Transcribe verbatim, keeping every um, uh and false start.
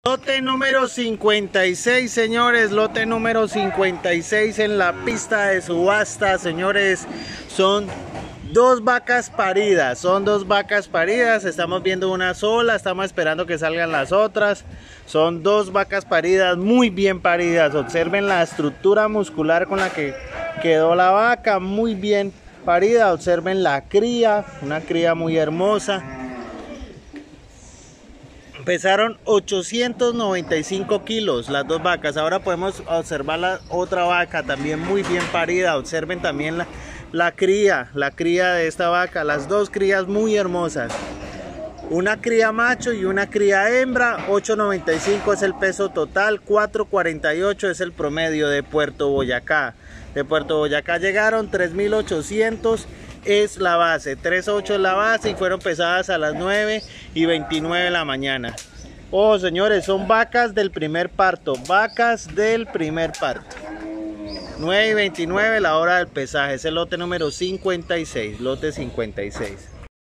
Lote número cincuenta y seis, señores, lote número cincuenta y seis en la pista de subasta, señores. Son dos vacas paridas, son dos vacas paridas. Estamos viendo una sola, estamos esperando que salgan las otras. Son dos vacas paridas, muy bien paridas. Observen la estructura muscular con la que quedó la vaca, muy bien parida. Observen la cría, una cría muy hermosa. Pesaron ochocientos noventa y cinco kilos las dos vacas. Ahora podemos observar la otra vaca también muy bien parida. Observen también la, la cría, la cría de esta vaca. Las dos crías muy hermosas. Una cría macho y una cría hembra. ocho noventa y cinco es el peso total. cuatro cuarenta y ocho es el promedio de Puerto Boyacá. De Puerto Boyacá llegaron tres mil ochocientos. Es la base, tres ocho es la base y fueron pesadas a las nueve y veintinueve de la mañana. Ojo, señores, son vacas del primer parto, vacas del primer parto. nueve y veintinueve la hora del pesaje, es el lote número cincuenta y seis, lote cincuenta y seis.